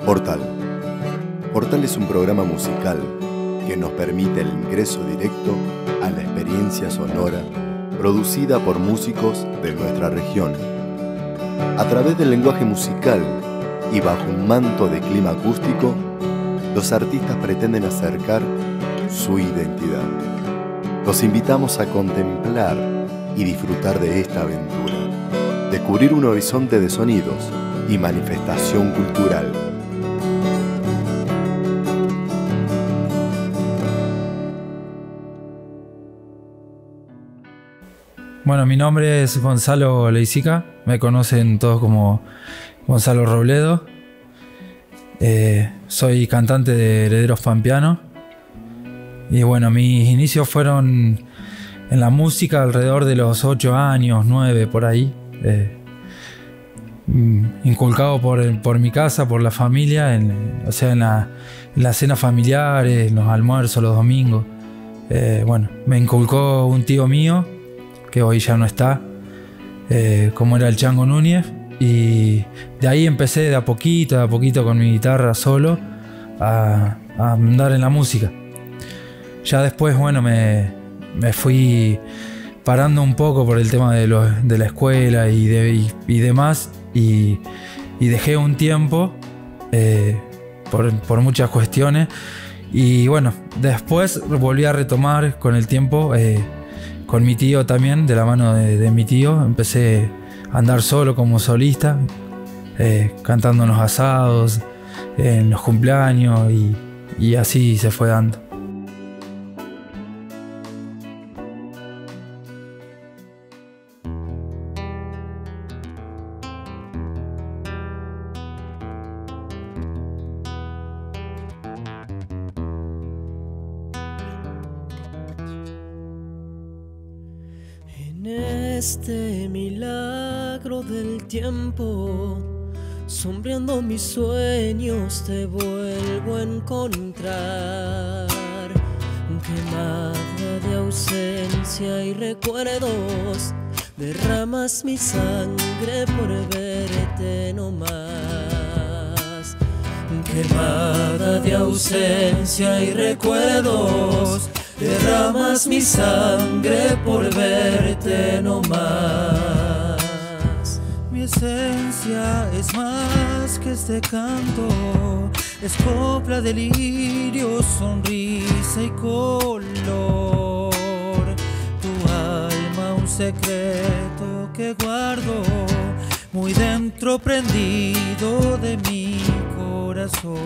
Portal. Portal es un programa musical que nos permite el ingreso directo a la experiencia sonora producida por músicos de nuestra región. A través del lenguaje musical y bajo un manto de clima acústico, los artistas pretenden acercar su identidad. Los invitamos a contemplar y disfrutar de esta aventura, descubrir un horizonte de sonidos y manifestación cultural. Bueno, mi nombre es Gonzalo Leisica, me conocen todos como Gonzalo Robledo. Soy cantante de Herederos Pampeanos. Y bueno, mis inicios fueron en la música alrededor de los 8 años, 9 por ahí. Inculcado por mi casa, por la familia, en las cenas familiares, en los almuerzos, los domingos. Bueno, me inculcó un tío mío, que hoy ya no está, como era el Chango Núñez, y de ahí empecé de a poquito con mi guitarra solo a andar en la música. Ya después, bueno, me fui parando un poco por el tema de la escuela y demás, y dejé un tiempo por muchas cuestiones, y bueno, después volví a retomar con el tiempo. Con mi tío también, de la mano de mi tío, empecé a andar solo como solista, cantando en los asados, en los cumpleaños, y así se fue dando. Este milagro del tiempo, sombreando mis sueños, te vuelvo a encontrar. Quemada de ausencia y recuerdos, derramas mi sangre por verte no más. Quemada de ausencia y recuerdos, derramas mi sangre por verte no más. Mi esencia es más que este canto, es copla, delirio, sonrisa y color. Tu alma un secreto que guardo muy dentro, prendido de mi corazón.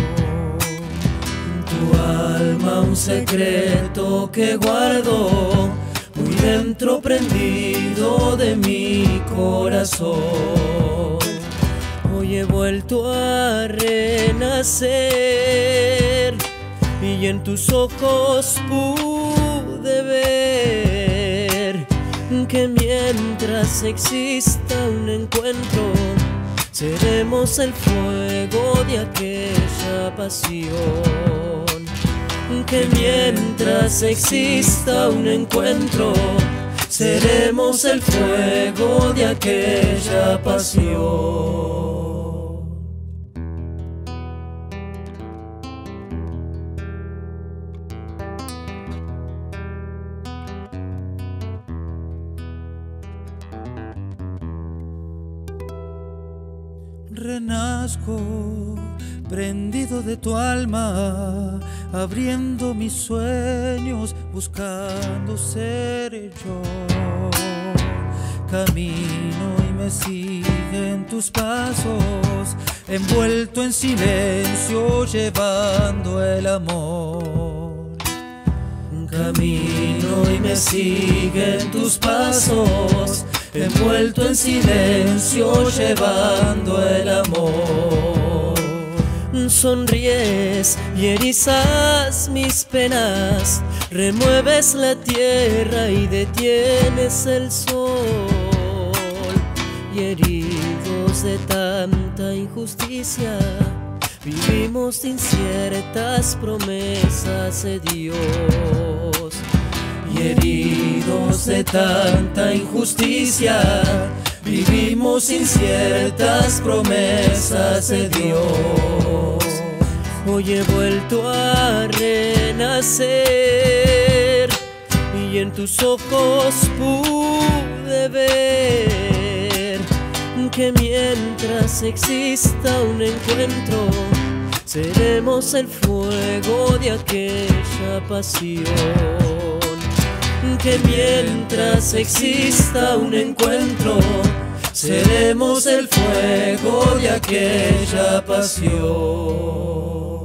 Tu alma un secreto que guardo muy dentro, prendido de mi corazón. Hoy he vuelto a renacer y en tus ojos pude ver que mientras exista un encuentro, seremos el fuego de aquella pasión. Que mientras exista un encuentro, seremos el fuego de aquella pasión. Renazco, prendido de tu alma, abriendo mis sueños, buscando ser yo. Camino y me siguen tus pasos, envuelto en silencio, llevando el amor. Camino y me siguen tus pasos, envuelto en silencio, llevando el amor. Sonríes y erizas mis penas, remueves la tierra y detienes el sol. Y heridos de tanta injusticia, vivimos de inciertas promesas de Dios. Y heridos de tanta injusticia, vivimos inciertas promesas de Dios. Hoy he vuelto a renacer y en tus ojos pude ver que mientras exista un encuentro, seremos el fuego de aquella pasión. Que mientras exista un encuentro, seremos el fuego de aquella pasión.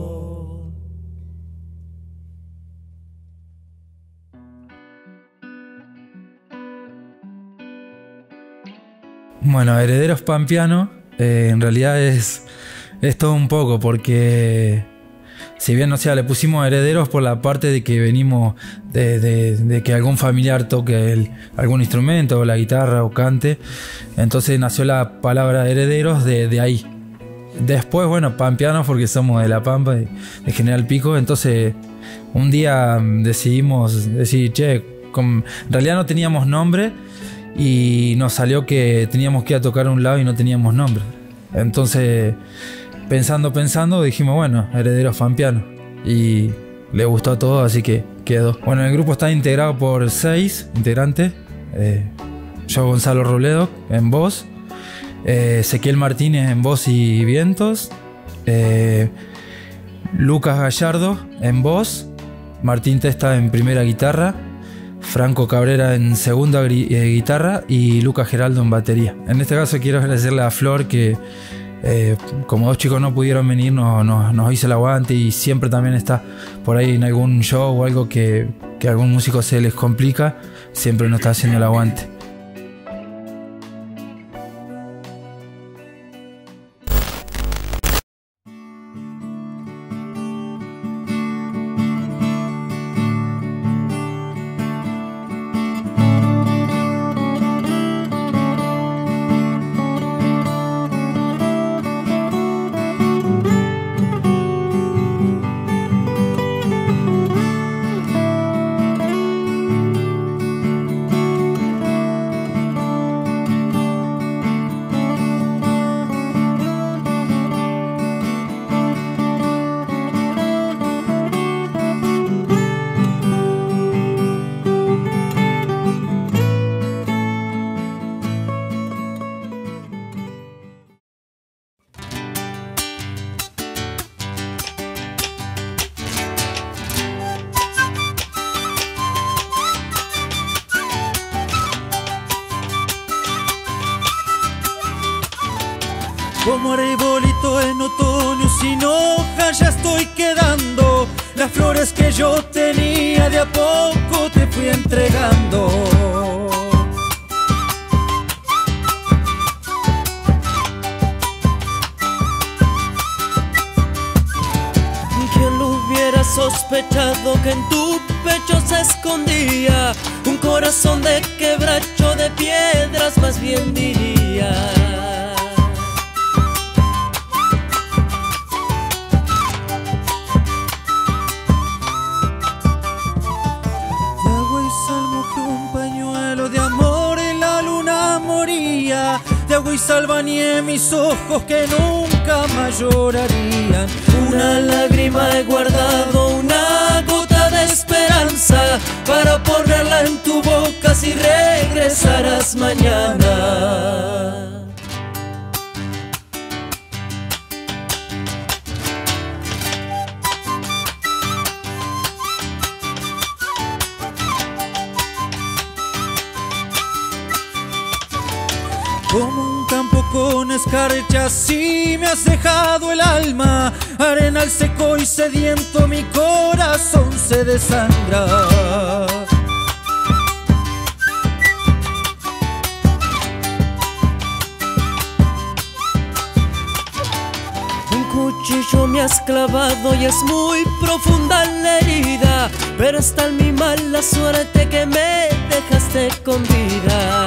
Bueno, Herederos Pampeano en realidad es todo un poco, porque si bien, o sea, le pusimos herederos por la parte de que venimos de que algún familiar toque algún instrumento, o la guitarra, o cante. Entonces nació la palabra herederos de ahí. Después, bueno, pampeanos porque somos de La Pampa, de General Pico. Entonces un día decidimos decir, che, en realidad no teníamos nombre y nos salió que teníamos que ir a tocar a un lado y no teníamos nombre. Entonces, pensando, dijimos, bueno, Herederos Pampeano. Y le gustó a todos, así que quedó. Bueno, el grupo está integrado por 6 integrantes. Yo, Gonzalo Robledo, en voz. Ezequiel Martínez en voz y vientos. Lucas Gallardo en voz. Martín Testa en primera guitarra. Franco Cabrera en segunda guitarra. Y Lucas Geraldo en batería. En este caso quiero agradecerle a Flor que... como 2 chicos no pudieron venir, nos hizo el aguante, y siempre también está por ahí en algún show o algo que a algún músico se les complica, siempre nos está haciendo el aguante. Como arbolito en otoño sin hojas ya estoy quedando. Las flores que yo tenía de a poco te fui entregando. ¿Quién lo hubiera sospechado que en tu pecho se escondía un corazón de quebracho, de piedras más bien diría? De agua y sal bañé mis ojos que nunca más llorarían. Una lágrima he guardado, una gota de esperanza, para ponerla en tu boca si regresarás mañana. Como un campo con escarcha, así me has dejado el alma. Arenal seco y sediento, mi corazón se desangra. Un cuchillo me has clavado y es muy profunda la herida, pero es tal mi mala suerte que me dejaste con vida.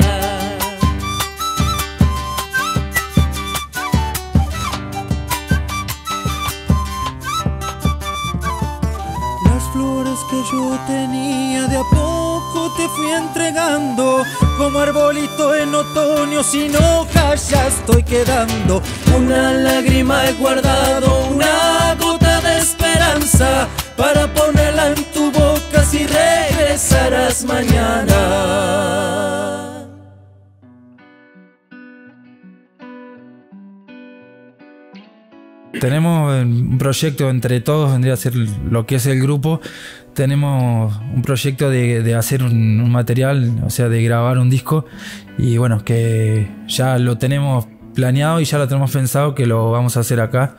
Que yo tenía de a poco te fui entregando. como arbolito en otoño sin hojas ya estoy quedando. Una lágrima he guardado, una gota de esperanza, para ponerla en tu boca si regresarás mañana. Tenemos un proyecto entre todos, vendría a ser lo que es el grupo. Tenemos un proyecto de hacer un material, o sea, de grabar un disco. Y bueno, que ya lo tenemos planeado y ya lo tenemos pensado que lo vamos a hacer acá,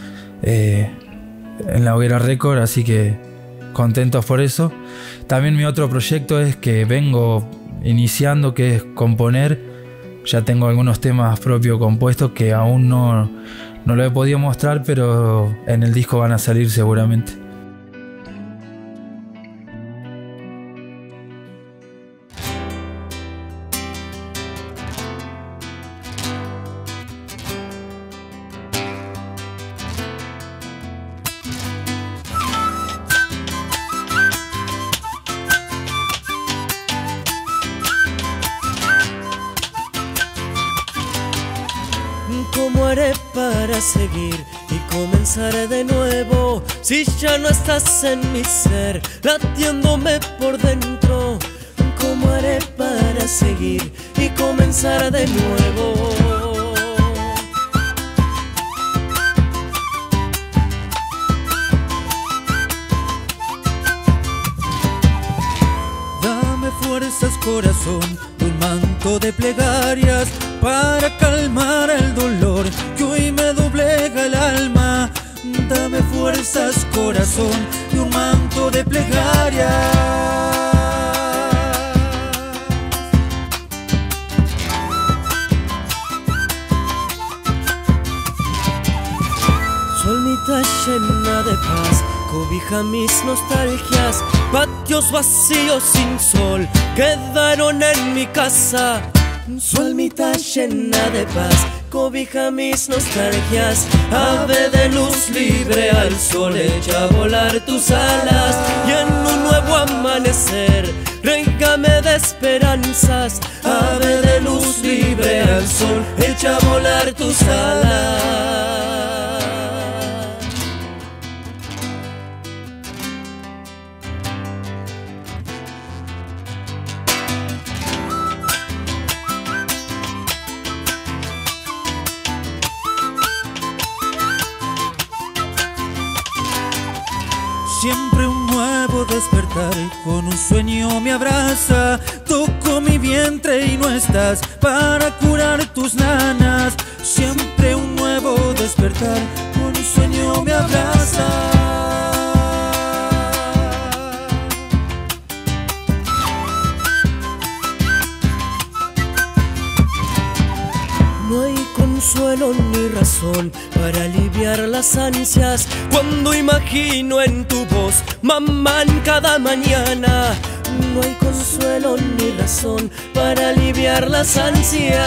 en la Hoguera Record, así que contentos por eso. También mi otro proyecto es que vengo iniciando, que es componer. Ya tengo algunos temas propios compuestos que aún no lo he podido mostrar, pero en el disco van a salir seguramente. ¿Cómo haré para seguir y comenzar de nuevo si ya no estás en mi ser, latiéndome por dentro? ¿Cómo haré para seguir y comenzar de nuevo? Dame fuerzas, corazón, un manto de plegarias para calmar el dolor que hoy me doblega el alma. Dame fuerzas, corazón, y un manto de plegarias. Su almita llena de paz cobija mis nostalgias. Patios vacíos sin sol quedaron en mi casa. Su almita llena de paz cobija mis nostalgias. Ave de luz libre al sol, echa a volar tus alas. Y en un nuevo amanecer, régame de esperanzas. Ave de luz libre al sol, echa a volar tus alas. Siempre un nuevo despertar, con un sueño me abraza. Toco mi vientre y no estás para curar tus nanas. Siempre un nuevo despertar, con un sueño me abraza. No hay consuelo ni razón para aliviar las ansias cuando imagino en tu voz, mamá, en cada mañana. No hay consuelo ni razón para aliviar las ansias.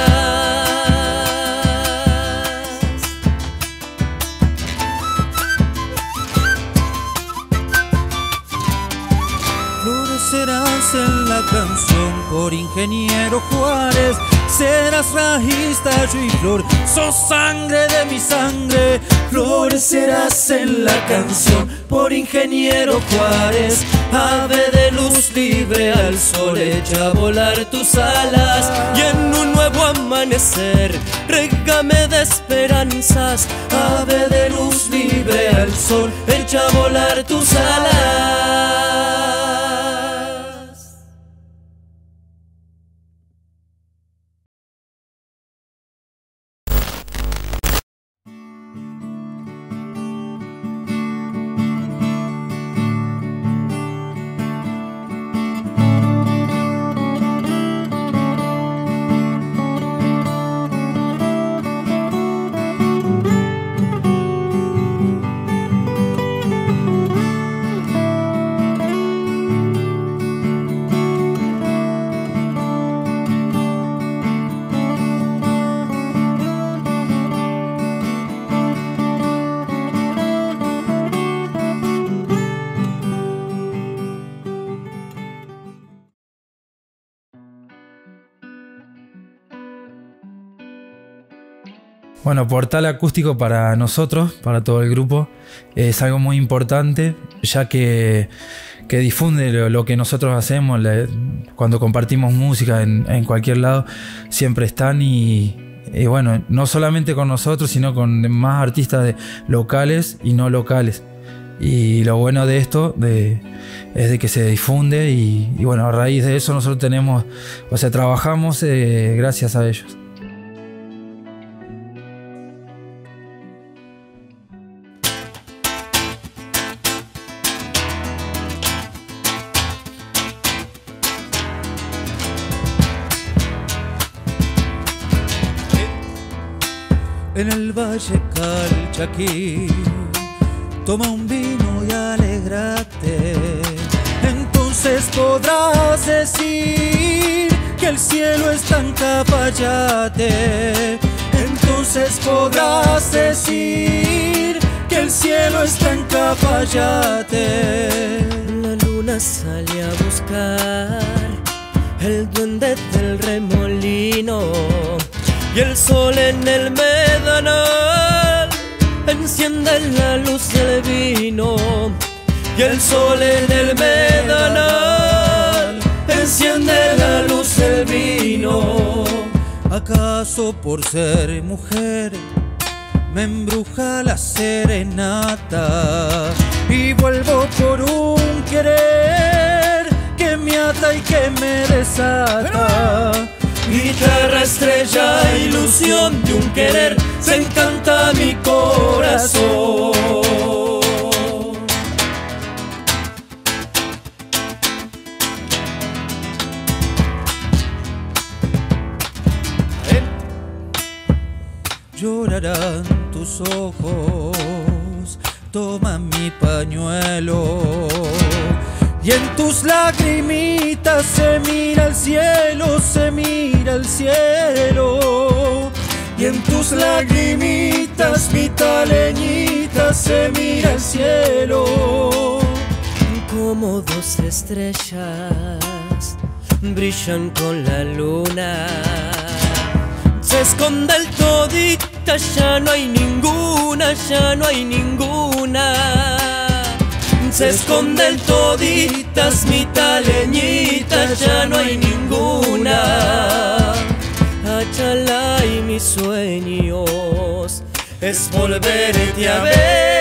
Florecerás en la canción por Ingeniero Juárez. Serás raíz, tallo y flor, sos sangre de mi sangre. Florecerás en la canción por Ingeniero Juárez. Ave de luz libre al sol, echa a volar tus alas. Y en un nuevo amanecer, régame de esperanzas. Ave de luz libre al sol, echa a volar tus alas. Bueno, Portal Acústico para nosotros, para todo el grupo, es algo muy importante, ya que difunde lo que nosotros hacemos. Cuando compartimos música en cualquier lado, siempre están y bueno, no solamente con nosotros, sino con más artistas locales y no locales. Y lo bueno de esto es de que se difunde y bueno, a raíz de eso nosotros trabajamos gracias a ellos. En el Valle Calchaquí, toma un vino y alégrate. Entonces podrás decir que el cielo está en Cafayate. Entonces podrás decir que el cielo está en Cafayate. La luna sale a buscar el duende del remolino, y el sol en el Medanal enciende la luz del vino. Y el sol en el Medanal enciende la luz del vino. ¿Acaso por ser mujer me embruja la serenata y vuelvo por un querer que me ata y que me desata? Guitarra, estrella, ilusión de un querer, se encanta mi corazón. Llorarán tus ojos, toma mi pañuelo, y en tus lagrimitas se mira el cielo, se mira el cielo. Y en tus lagrimitas, mi taleñita, se mira el cielo. Como dos estrellas brillan con la luna, se esconde el todita, ya no hay ninguna, ya no hay ninguna. Se esconde el toditas, mi taleñita, ya no hay ninguna. Achala y mis sueños es volverte a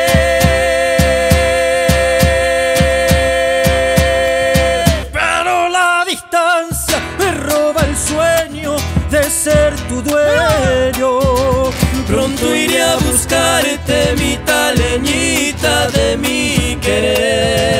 ver. Pero la distancia me roba el sueño de ser tu dueño. Pronto iré a buscarte, mi taleñita de mi querer.